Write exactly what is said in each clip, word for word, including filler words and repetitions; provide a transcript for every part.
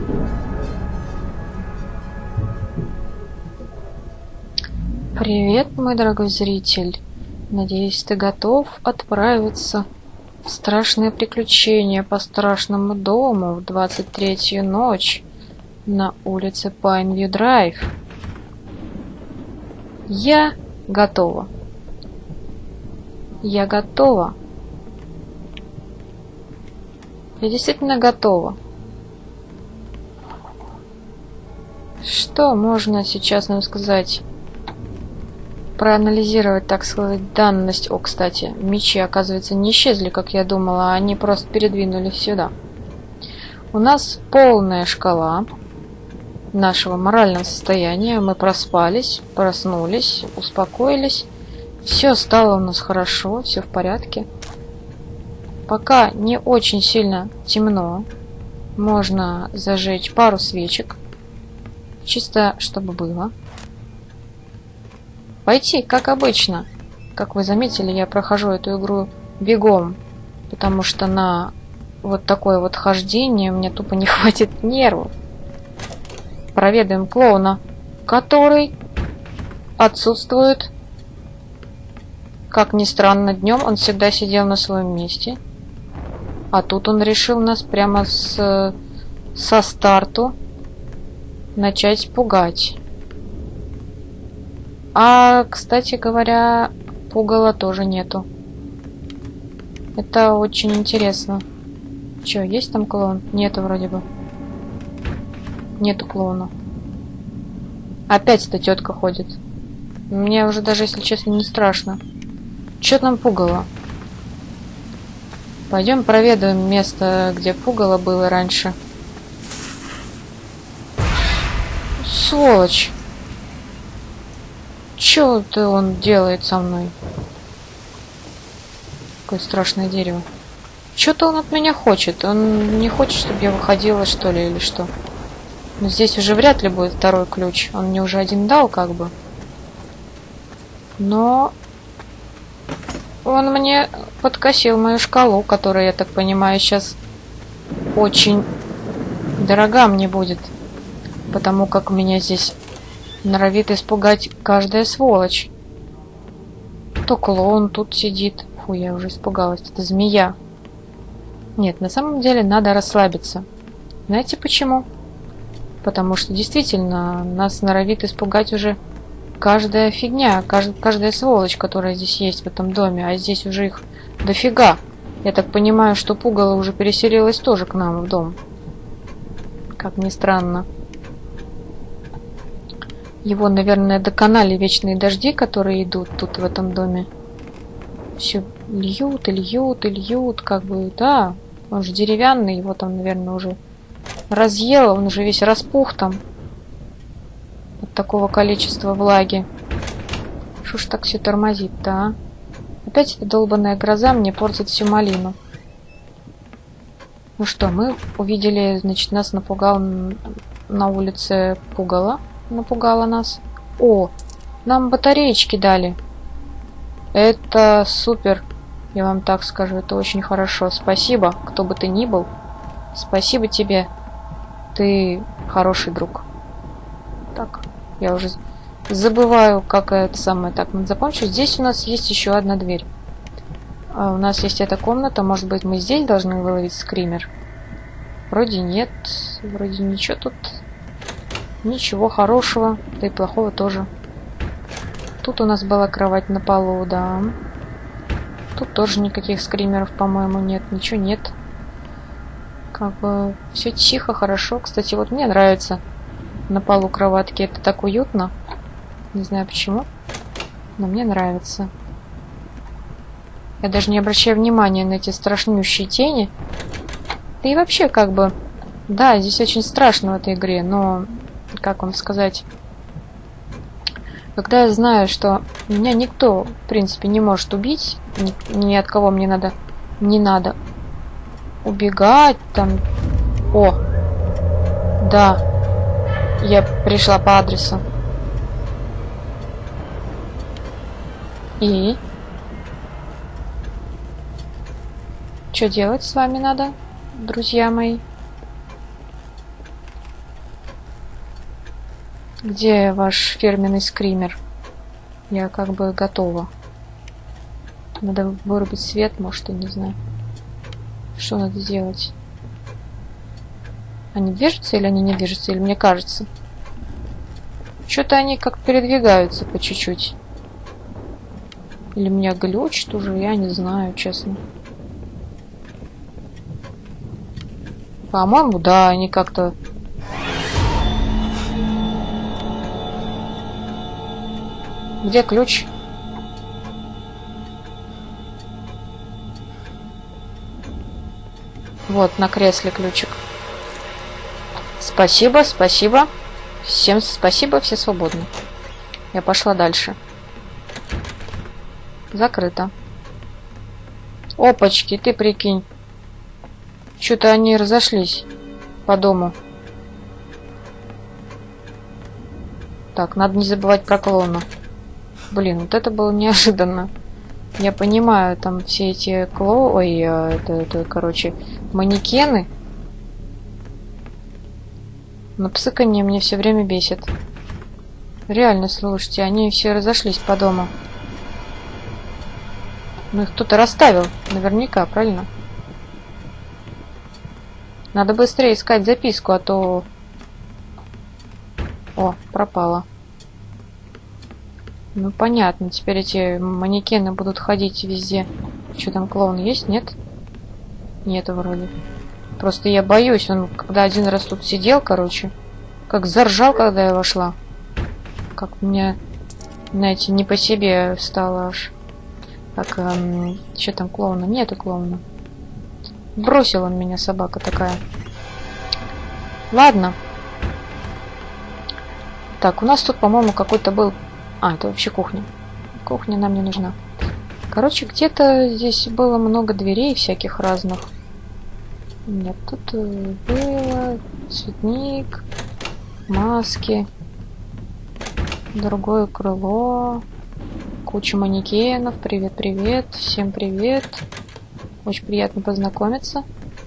Привет, мой дорогой зритель. Надеюсь, ты готов отправиться в страшные приключения по страшному дому в двадцать третью ночь на улице Пайнвью Драйв. Я готова. Я готова. Я действительно готова. Что можно сейчас нам сказать? Проанализировать, так сказать, данность. О, кстати, мечи, оказывается, не исчезли, как я думала, они просто передвинулись сюда. У нас полная шкала нашего морального состояния. Мы проспались, проснулись, успокоились. Все стало у нас хорошо, все в порядке. Пока не очень сильно темно, можно зажечь пару свечек, чисто чтобы было. Пойти, как обычно. Как вы заметили, я прохожу эту игру бегом, потому что на вот такое вот хождение мне тупо не хватит нервов. Проведаем клоуна, который отсутствует. Как ни странно, днем он всегда сидел на своем месте. А тут он решил нас прямо с, со старту начать пугать. А, кстати говоря, пугала тоже нету. Это очень интересно. Че, есть там клоун? Нету вроде бы. Нету клоуна. Опять эта тетка ходит. Мне уже даже, если честно, не страшно. Че там пугало? Пойдем проведаем место, где пугало было раньше. Сволочь! Че это он делает со мной? Какое страшное дерево. Что-то он от меня хочет. Он не хочет, чтобы я выходила, что ли, или что? Но здесь уже вряд ли будет второй ключ. Он мне уже один дал, как бы. Но он мне подкосил мою шкалу, которая, я так понимаю, сейчас очень дорога мне будет. Потому как меня здесь норовит испугать каждая сволочь. То клоун тут сидит. Фу, я уже испугалась. Это змея. Нет, на самом деле надо расслабиться. Знаете почему? Потому что действительно нас норовит испугать уже каждая фигня, кажд... каждая сволочь, которая здесь есть в этом доме. А здесь уже их дофига. Я так понимаю, что пугало уже переселилось тоже к нам в дом. Как ни странно. Его, наверное, доконали вечные дожди, которые идут тут в этом доме. Все льют и льют и льют, как бы, да. Он же деревянный, его там, наверное, уже разъело, он уже весь распух там. От такого количества влаги. Что ж так все тормозит-то, а? Опять эта долбаная гроза мне портит всю малину. Ну что, мы увидели, значит, нас напугал на улице пугало. Напугала нас. О, нам батареечки дали. Это супер. Я вам так скажу, это очень хорошо. Спасибо, кто бы ты ни был. Спасибо тебе. Ты хороший друг. Так, я уже забываю, как это самое. Так, надо запомнить. Здесь у нас есть еще одна дверь. А у нас есть эта комната. Может быть, мы здесь должны выловить скример? Вроде нет. Вроде ничего тут. Ничего хорошего, да и плохого тоже. Тут у нас была кровать на полу, да. Тут тоже никаких скримеров, по-моему, нет. Ничего нет. Как бы все тихо, хорошо. Кстати, вот мне нравится на полу кроватки. Это так уютно. Не знаю почему, но мне нравится. Я даже не обращаю внимания на эти страшнющие тени. Да и вообще, как бы... Да, здесь очень страшно в этой игре, но... Как вам сказать? Когда я знаю, что меня никто, в принципе, не может убить, ни, ни от кого мне надо, не надо убегать, там... О! Да. Я пришла по адресу. И? Что делать с вами надо, друзья мои? Где ваш фирменный скример? Я как бы готова. Надо вырубить свет, может, я не знаю. Что надо делать? Они движутся или они не движутся? Или мне кажется? Что-то они как передвигаются по чуть-чуть. Или меня глючит уже, я не знаю, честно. По-моему, да, они как-то... Где ключ? Вот, на кресле ключик. Спасибо, спасибо. Всем спасибо, все свободны. Я пошла дальше. Закрыто. Опачки, ты прикинь. Что-то они разошлись по дому. Так, надо не забывать про клоуна. Блин, вот это было неожиданно. Я понимаю, там все эти клоу... Ой, это, это, короче, манекены. Но псыканье мне все время бесит. Реально, слушайте, они все разошлись по дому. Ну, их кто-то расставил, наверняка, правильно? Надо быстрее искать записку, а то... О, пропала. Ну, понятно, теперь эти манекены будут ходить везде. Что там, клоун есть? Нет? Нет, вроде. Просто я боюсь, он когда один раз тут сидел, короче, как заржал, когда я вошла. Как мне, знаете, не по себе стало аж. Так, эм, что там, клоуна? Нету клоуна. Бросил он меня, собака такая. Ладно. Так, у нас тут, по-моему, какой-то был... А, это вообще кухня. Кухня нам не нужна. Короче, где-то здесь было много дверей всяких разных. Нет, тут было цветник, маски, другое крыло, куча манекенов. Привет, привет, всем привет. Очень приятно познакомиться.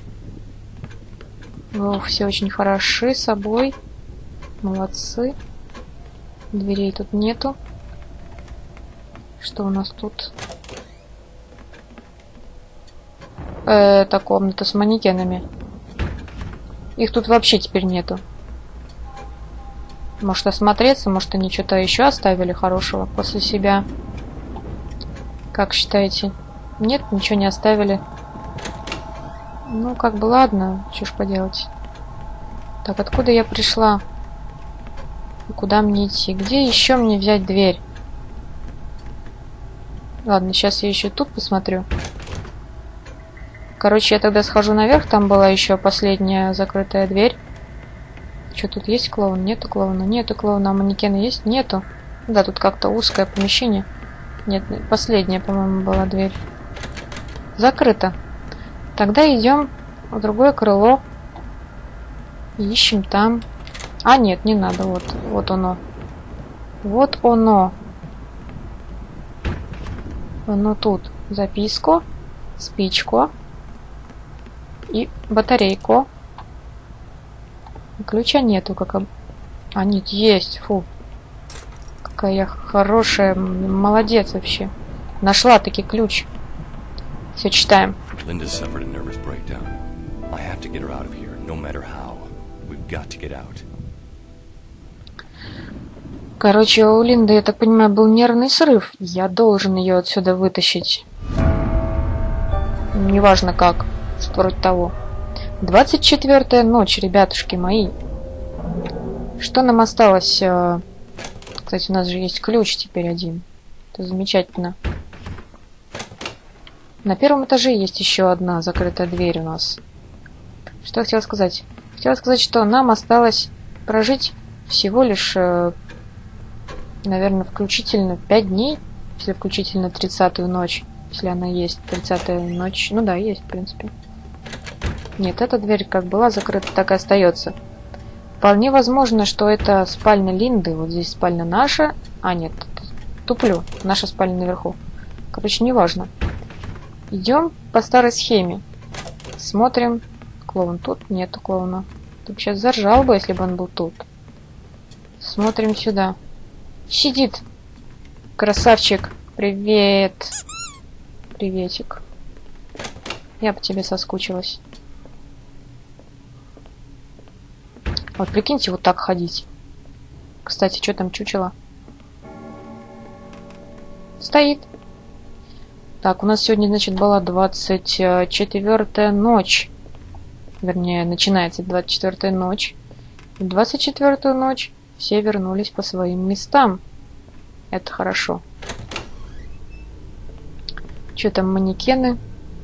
Вы все очень хороши собой. Молодцы. Дверей тут нету. Что у нас тут? Это комната с манекенами. Их тут вообще теперь нету. Может осмотреться, может они что-то еще оставили хорошего после себя. Как считаете? Нет, ничего не оставили. Ну, как бы ладно, что ж поделать. Так, откуда я пришла? И куда мне идти? Где еще мне взять дверь? Ладно, сейчас я еще тут посмотрю. Короче, я тогда схожу наверх. Там была еще последняя закрытая дверь. Что, тут есть клоун? Нету клоуна. Нету клоуна. А манекены есть? Нету. Да, тут как-то узкое помещение. Нет, последняя, по-моему, была дверь. Закрыто. Тогда идем в другое крыло. Ищем там. А, нет, не надо. Вот, вот оно. Вот оно. Оно тут. Записку, спичку и батарейку. Ключа нету, как... А, нет, есть. Фу. Какая я хорошая. Молодец вообще. Нашла таки ключ. Все, читаем. Linda suffered a nervous breakdown. I have to get her out of here, no matter how. We've got to get out. Короче, у Линды, я так понимаю, был нервный срыв. Я должен ее отсюда вытащить. Неважно как. Что вроде того. двадцать четвёртая ночь, ребятушки мои. Что нам осталось? Кстати, у нас же есть ключ теперь один. Это замечательно. На первом этаже есть еще одна закрытая дверь у нас. Что я хотела сказать? Хотела сказать, что нам осталось прожить всего лишь... Наверное, включительно пять дней, если включительно тридцатую ночь, если она есть, тридцатая ночь, ну да, есть, в принципе. Нет, эта дверь как была закрыта, так и остается. Вполне возможно, что это спальня Линды, вот здесь спальня наша, а нет, туплю, наша спальня наверху. Короче, неважно. Идем по старой схеме, смотрим, клоун тут, нету клоуна. Ты бы сейчас заржал бы, если бы он был тут. Смотрим сюда. Сидит. Красавчик. Привет. Приветик. Я по тебе соскучилась. Вот прикиньте, вот так ходить. Кстати, что там чучело? Стоит. Так, у нас сегодня, значит, была двадцать четвёртая ночь. Вернее, начинается двадцать четвёртая ночь. В двадцать четвёртую ночь все вернулись по своим местам. Это хорошо. Что там, манекены?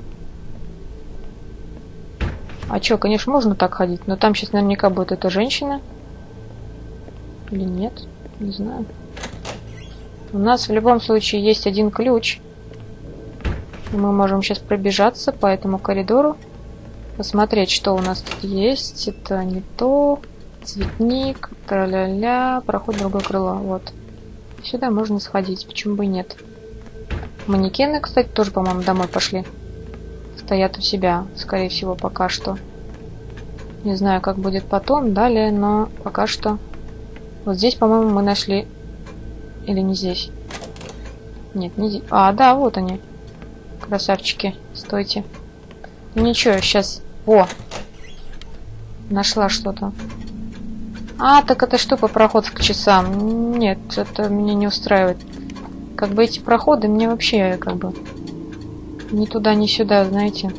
А что, конечно, можно так ходить, но там сейчас наверняка будет эта женщина. Или нет? Не знаю. У нас в любом случае есть один ключ. Мы можем сейчас пробежаться по этому коридору. Посмотреть, что у нас тут есть. Это не то. Цветник. Тра-ля-ля. Проход в другое крыло. Вот. Сюда можно сходить. Почему бы и нет? Манекены, кстати, тоже, по-моему, домой пошли. Стоят у себя, скорее всего, пока что. Не знаю, как будет потом, далее, но пока что... Вот здесь, по-моему, мы нашли... Или не здесь? Нет, не здесь. А, да, вот они. Красавчики, стойте. Ну ничего, сейчас... О! Нашла что-то. А, так это что по проход к часам? Нет, это меня не устраивает. Как бы эти проходы мне вообще, как бы... Ни туда, ни сюда, знаете.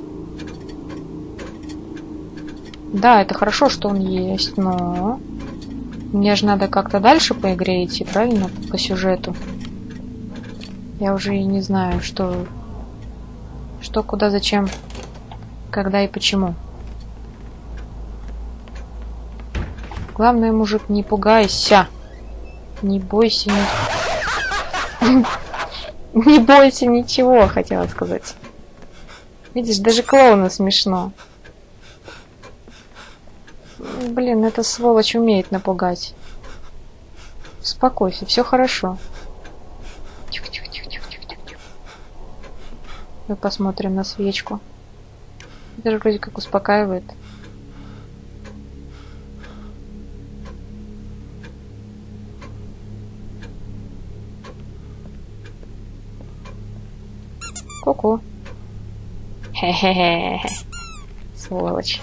Да, это хорошо, что он есть, но... Мне же надо как-то дальше по игре идти, правильно? По сюжету. Я уже и не знаю, что... Что, куда, зачем, когда и почему. Главное, мужик, не пугайся. Не бойся ни... Не бойся ничего, хотела сказать. Видишь, даже клоуну смешно. Блин, эта сволочь умеет напугать. Успокойся, все хорошо. Тихо-тихо-тихо-тихо-тихо-тихо. Мы посмотрим на свечку. Это же вроде как успокаивает. Ку-ку. Хе-хе-хе. Сволочь.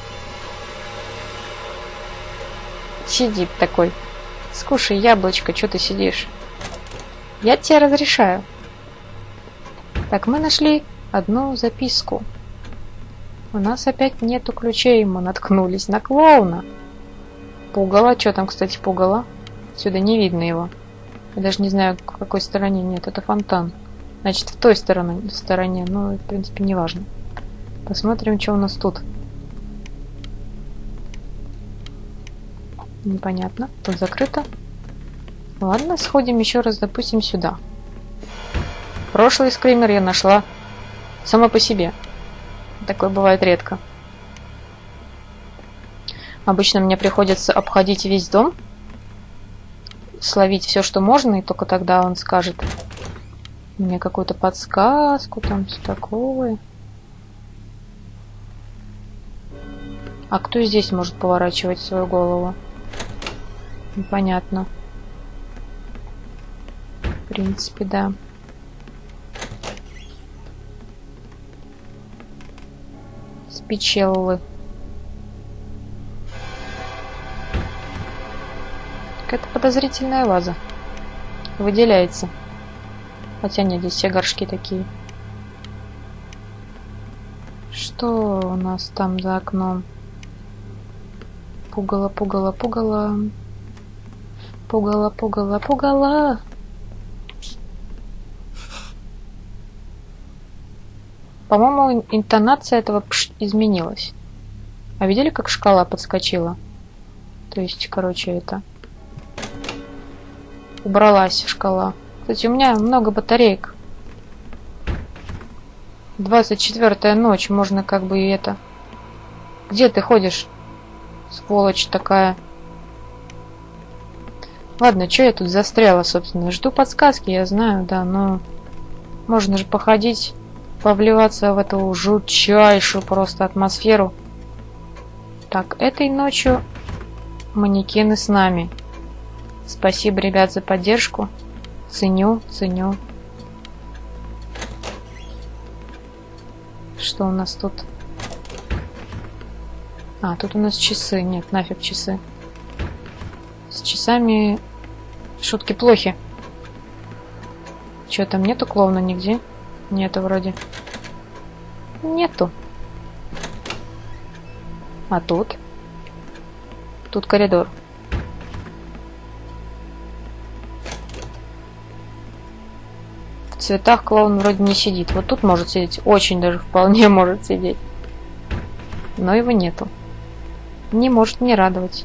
Сидит такой. Скушай яблочко, что ты сидишь? Я тебе разрешаю. Так, мы нашли одну записку. У нас опять нету ключей, мы наткнулись на клоуна. Пугало. Что там, кстати, пугало? Отсюда не видно его. Я даже не знаю, в какой стороне. Нет, это фонтан. Значит, в той стороне, стороне. Ну, в принципе, не важно. Посмотрим, что у нас тут. Непонятно. Тут закрыто. Ладно, сходим еще раз, допустим, сюда. Прошлый скример я нашла сама по себе. Такое бывает редко. Обычно мне приходится обходить весь дом, словить все, что можно, и только тогда он скажет мне какую-то подсказку, там все такое. А кто здесь может поворачивать свою голову? Непонятно. В принципе, да. Спичеллы. Какая-то подозрительная ваза. Выделяется. Хотя нет, здесь все горшки такие. Что у нас там за окном? Пугало, пугало, пугало. Пугало, пугало, пугало. По-моему, интонация этого пш изменилась. А видели, как шкала подскочила? То есть, короче, это... Убралась шкала. Кстати, у меня много батареек. двадцать четвёртая ночь. Можно как бы и это... Где ты ходишь? Сволочь такая. Ладно, что я тут застряла, собственно? Жду подсказки, я знаю, да, но... Можно же походить, повливаться в эту жутчайшую просто атмосферу. Так, этой ночью манекены с нами. Спасибо, ребят, за поддержку. Ценю, ценю. Что у нас тут? А, тут у нас часы. Нет, нафиг часы. С часами шутки плохи. Чё, там нету клоуна нигде? Нету вроде. Нету. А тут? Тут коридор. В цветах клоун вроде не сидит. Вот тут может сидеть. Очень даже вполне может сидеть. Но его нету. Не может не радовать.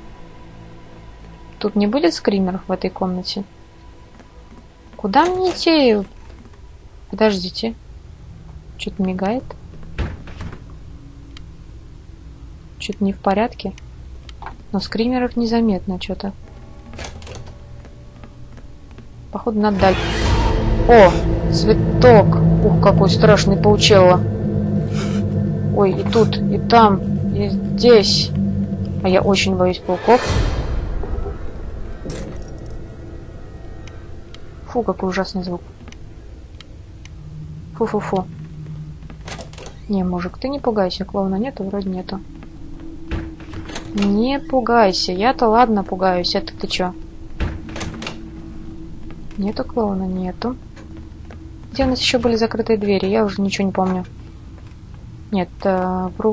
Тут не будет скримеров в этой комнате? Куда мне идти? Подождите. Что-то мигает. Что-то не в порядке. Но скримеров незаметно что-то. Походу надо дальше. О, цветок. Ух, какой страшный паучелло. Ой, и тут, и там, и здесь. А я очень боюсь пауков. Фу, какой ужасный звук. Фу-фу-фу. Не, мужик, ты не пугайся. Клоуна нету? Вроде нету. Не пугайся. Я-то ладно пугаюсь. Это ты чё? Нету клоуна? Нету. Где у нас еще были закрытые двери? Я уже ничего не помню. Нет, э, вру.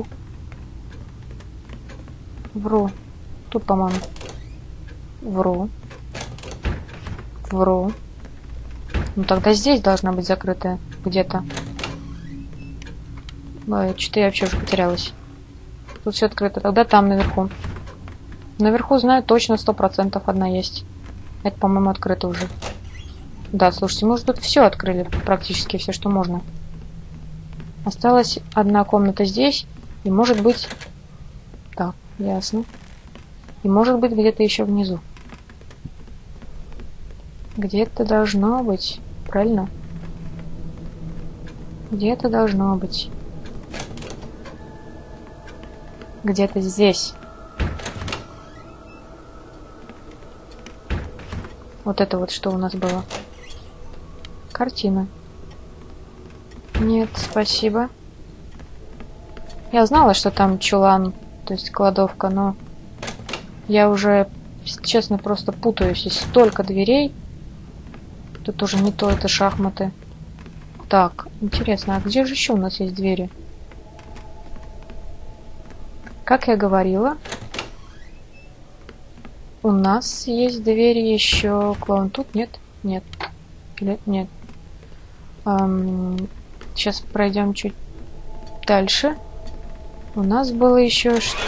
Вру. Тут, по-моему. Вру. Вру. Ну тогда здесь должна быть закрытая. Где-то. Что-то я вообще уже потерялась. Тут все открыто. Тогда там наверху. Наверху знаю точно сто процентов одна есть. Это, по-моему, открыто уже. Да, слушайте, мы уже тут все открыли. Практически все, что можно. Осталась одна комната здесь. И может быть... Так, ясно. И может быть где-то еще внизу. Где-то должно быть. Правильно? Где-то должно быть. Где-то здесь. Вот это вот что у нас было. Картина. Нет, спасибо. Я знала, что там чулан, то есть кладовка, но я уже, честно, просто путаюсь. Здесь столько дверей. Тут уже не то, это шахматы. Так, интересно, а где же еще у нас есть двери? Как я говорила, у нас есть двери еще. Клоун тут? Нет? Нет. Или нет? Эм, сейчас пройдем чуть дальше. У нас было еще что...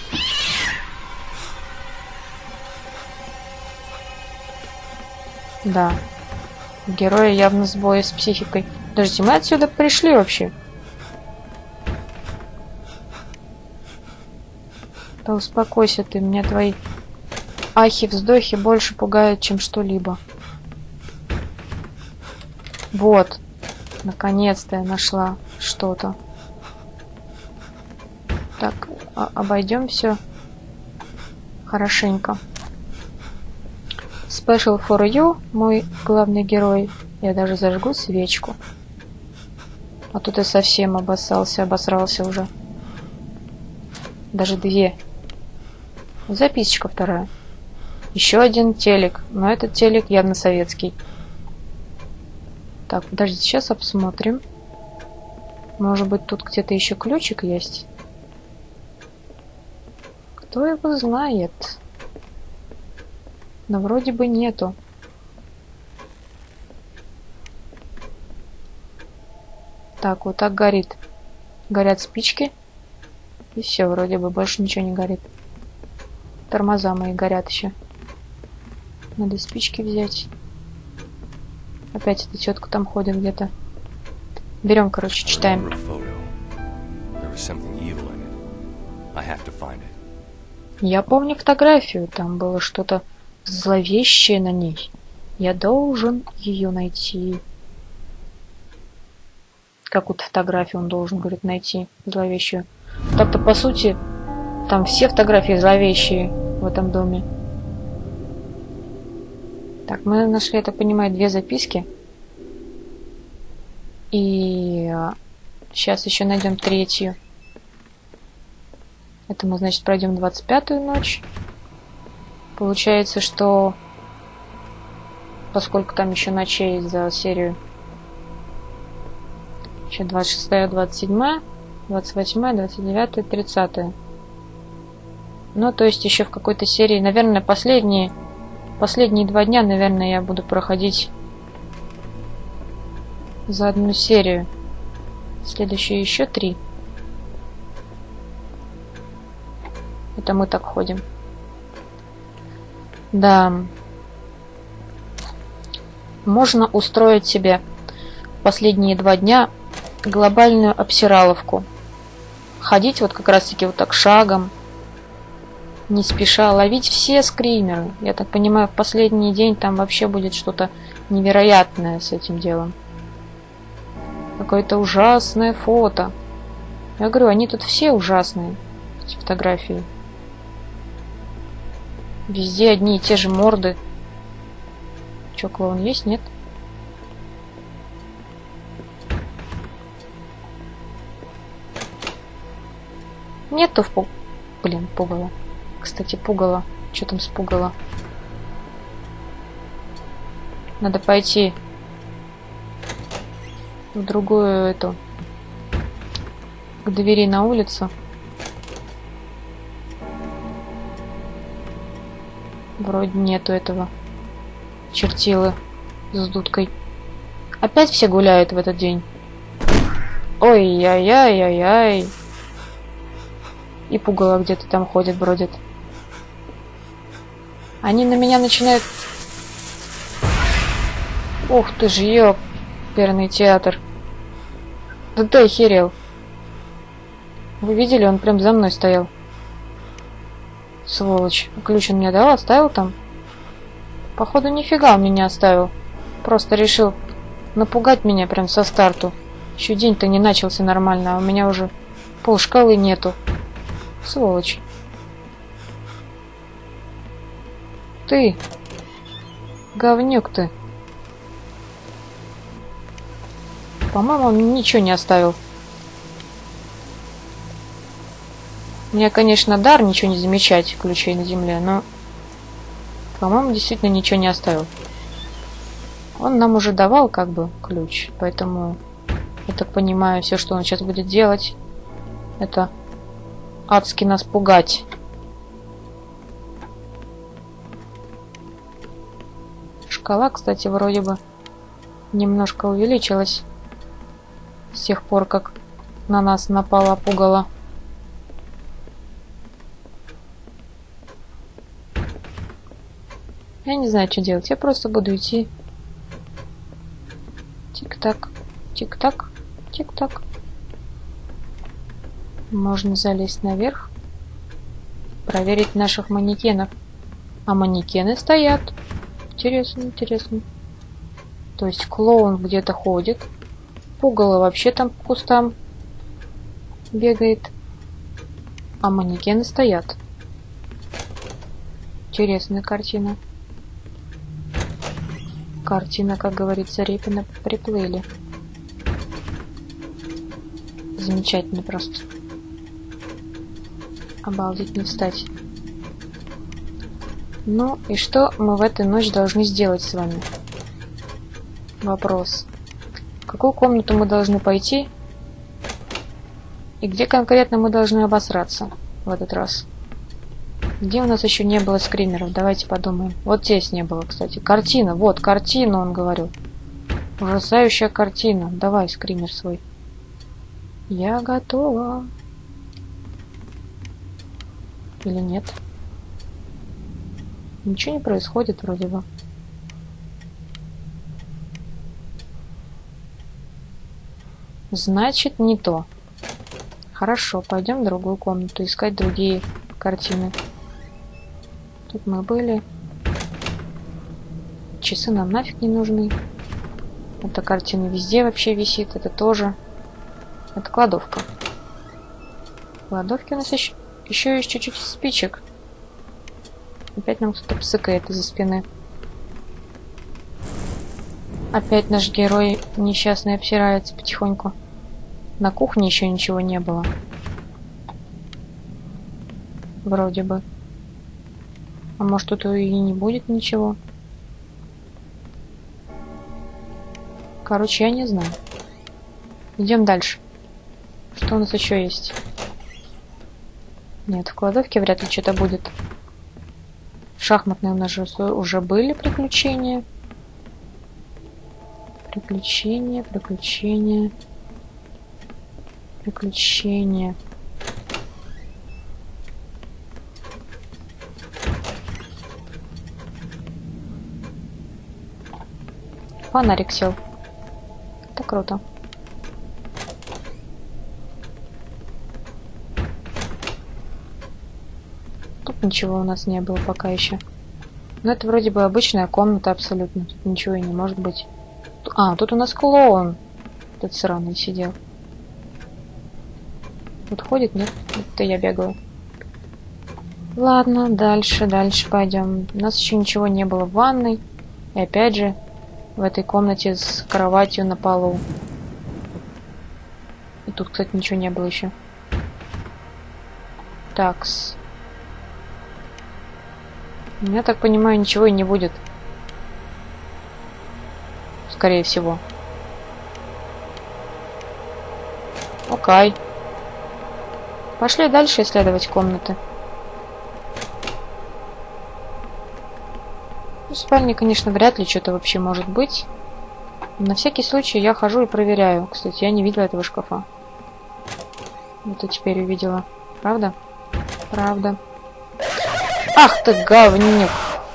Да. Герои явно сбои с психикой. Подождите, мы отсюда пришли вообще? Да успокойся ты, меня твои ахи-вздохи больше пугают, чем что-либо. Вот. Наконец-то я нашла что-то. Так, обойдем все хорошенько. Special for you, мой главный герой. Я даже зажгу свечку. А тут я совсем обоссался, обосрался уже. Даже две. Записочка вторая. Еще один телек. Но этот телек явно советский. Так, подождите, сейчас обсмотрим. Может быть, тут где-то еще ключик есть? Кто его знает? Но вроде бы нету. Так, вот так горит. Горят спички. И все, вроде бы больше ничего не горит. Тормоза мои горят еще. Надо спички взять. Опять эта тетка там ходит где-то. Берем, короче, читаем. Я помню фотографию. Там было что-то зловещее на ней. Я должен ее найти. Какую-то фотографию он должен, говорит, найти. Зловещую. Так-то, по сути, там все фотографии зловещие в этом доме. Так, мы нашли, я так понимаю, две записки. И сейчас еще найдем третью. Это мы, значит, пройдем двадцать пятую ночь. Получается, что поскольку там еще ночей за серию, еще двадцать шестая, двадцать седьмая, двадцать восьмая, двадцать девятая, тридцатая. Ну, то есть еще в какой-то серии, наверное, последние, последние два дня, наверное, я буду проходить за одну серию. Следующие еще три. Это мы так ходим. Да. Можно устроить себе в последние два дня глобальную обсираловку. Ходить вот как раз-таки вот так шагом, не спеша, ловить все скримеры. Я так понимаю, в последний день там вообще будет что-то невероятное с этим делом. Какое-то ужасное фото. Я говорю, они тут все ужасные, эти фотографии. Везде одни и те же морды. Че, клоун есть? Нет? Нету в пуг... Блин, пугало. Кстати, пугало. Что там с пугало? Надо пойти в другую эту... к двери на улицу. Вроде нету этого чертилы с дудкой. Опять все гуляют в этот день. Ой-яй-яй-яй-яй. И пугало где-то там ходит, бродит. Они на меня начинают... Ух ты ж, ёперный театр. Да ты охерел. Вы видели, он прям за мной стоял. Сволочь. Ключ он мне дал, оставил там? Походу, нифига он меня оставил. Просто решил напугать меня прям со старту. Еще день-то не начался нормально, а у меня уже пол шкалы нету. Сволочь. Ты. Говнюк ты. По-моему, он ничего не оставил. У меня, конечно, дар ничего не замечать ключей на земле, но, по-моему, действительно ничего не оставил. Он нам уже давал, как бы, ключ, поэтому, я так понимаю, все, что он сейчас будет делать, это адски нас пугать. Шкала, кстати, вроде бы немножко увеличилась с тех пор, как на нас напала пугало. Я не знаю, что делать. Я просто буду идти. Тик-так, тик-так, тик-так. Можно залезть наверх. Проверить наших манекенов. А манекены стоят. Интересно, интересно. То есть клоун где-то ходит. Пугало вообще там по кустам бегает. А манекены стоят. Интересная картина. Картина, как говорится, Репина, приплыли. Замечательно просто. Обалдеть, не встать. Ну, и что мы в эту ночь должны сделать с вами? Вопрос. В какую комнату мы должны пойти? И где конкретно мы должны обосраться в этот раз? Где у нас еще не было скримеров? Давайте подумаем. Вот здесь не было, кстати. Картина. Вот, картину он говорил. Ужасающая картина. Давай, скример свой. Я готова. Или нет? Ничего не происходит вроде бы. Значит, не то. Хорошо, пойдем в другую комнату искать другие картины. Тут мы были. Часы нам нафиг не нужны. Эта картина везде вообще висит. Это тоже. Это кладовка. В кладовке у нас еще, еще есть чуть-чуть спичек. Опять нам кто-то псыкает из-за спины. Опять наш герой несчастный обсирается потихоньку. На кухне еще ничего не было. Вроде бы. А может, тут и не будет ничего. Короче, я не знаю. Идем дальше. Что у нас еще есть? Нет, в кладовке вряд ли что-то будет. В шахматной у нас же уже были приключения. Приключения, приключения. Приключения. Фонарик сел. Это круто. Тут ничего у нас не было пока еще. Но это вроде бы обычная комната абсолютно. Тут ничего и не может быть. А, тут у нас клоун. Тут сраный сидел. Тут ходит, нет? Это я бегаю. Ладно, дальше, дальше пойдем. У нас еще ничего не было в ванной. И опять же, в этой комнате с кроватью на полу. И тут, кстати, ничего не было еще. Такс. Я так понимаю, ничего и не будет. Скорее всего. Окей. Пошли дальше исследовать комнаты. В спальне, конечно, вряд ли что-то вообще может быть. На всякий случай я хожу и проверяю. Кстати, я не видела этого шкафа. Это теперь увидела. Правда? Правда. Ах ты, говнюк!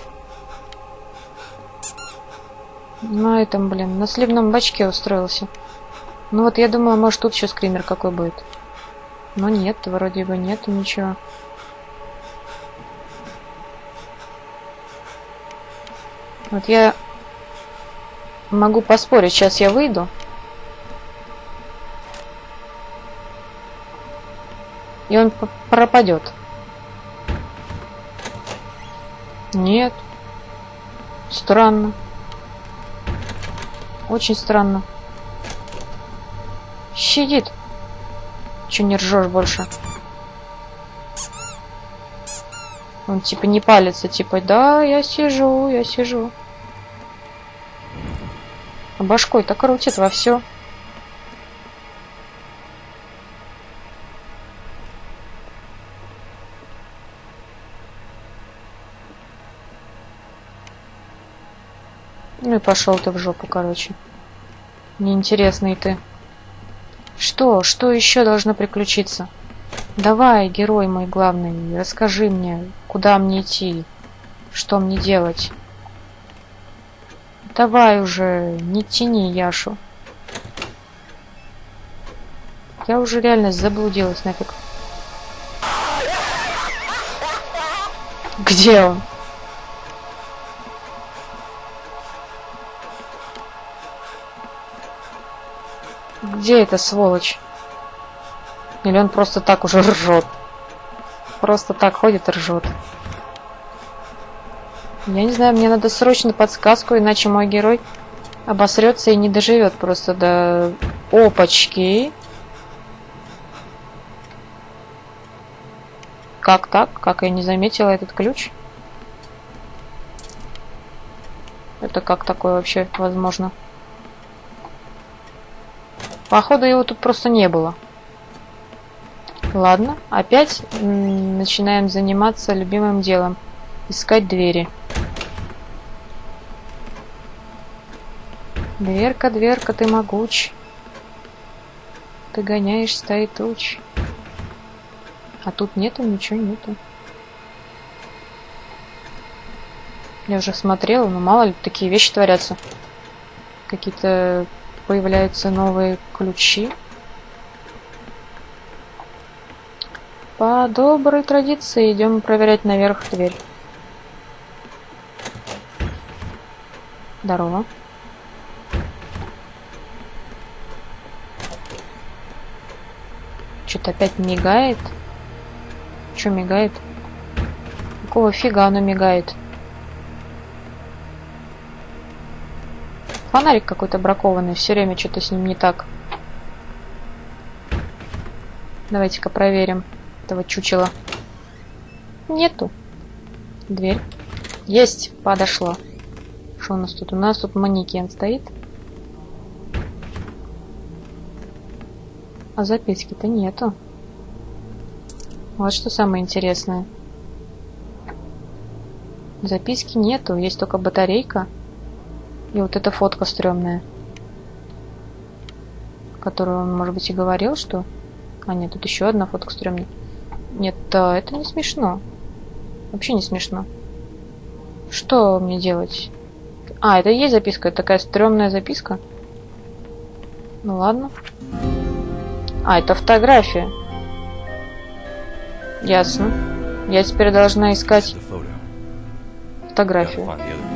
На этом, блин, на сливном бачке устроился. Ну вот я думала, может тут еще скример какой будет. Но нет, вроде бы нету ничего. Вот я могу поспорить, сейчас я выйду. И он пропадет. Нет. Странно. Очень странно. Сидит. Че не ржешь больше? Он типа не палится, типа, да, я сижу, я сижу. А башкой-то крутит во все. Ну и пошел ты в жопу, короче. Неинтересный ты. Что? Что еще должно приключиться? Давай, герой мой главный, расскажи мне, куда мне идти, что мне делать. Давай уже, не тяни Яшу. Я уже реально заблудилась нафиг. Где он? Где эта сволочь? Или он просто так уже ржет? Просто так ходит и ржет. Я не знаю, мне надо срочно подсказку, иначе мой герой обосрется и не доживет просто до опачки. Как так? Как я не заметила этот ключ? Это как такое вообще возможно? Походу его тут просто не было. Ладно, опять начинаем заниматься любимым делом. Искать двери. Дверка, дверка, ты могуч. Ты гоняешь стаи туч. А тут нету, ничего нету. Я уже смотрела, но мало ли такие вещи творятся. Какие-то появляются новые ключи. По доброй традиции идем проверять наверх дверь. Здорово. Что-то опять мигает. Что мигает? Какого фига оно мигает? Фонарик какой-то бракованный. Все время что-то с ним не так. Давайте-ка проверим этого чучела. Нету. Дверь. Есть. Подошло. Что у нас тут? У нас тут манекен стоит. А записки-то нету. Вот что самое интересное. Записки нету. Есть только батарейка. И вот эта фотка стрёмная. Которую он, может быть, и говорил, что... А, нет, тут еще одна фотка стрёмная. Нет, да, это не смешно. Вообще не смешно. Что мне делать? А, это и есть записка. Это такая стрёмная записка. Ну ладно. А, это фотография. Ясно. Я теперь должна искать фотографию.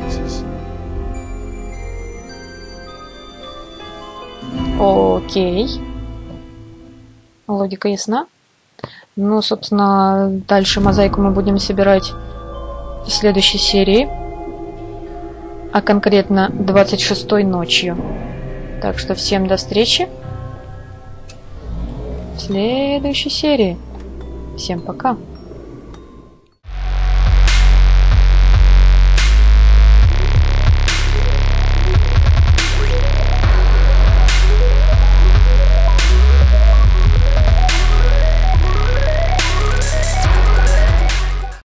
Окей. Логика ясна. Ну, собственно, дальше мозаику мы будем собирать в следующей серии. А конкретно двадцать шестой ночью. Так что всем до встречи в следующей серии. Всем пока.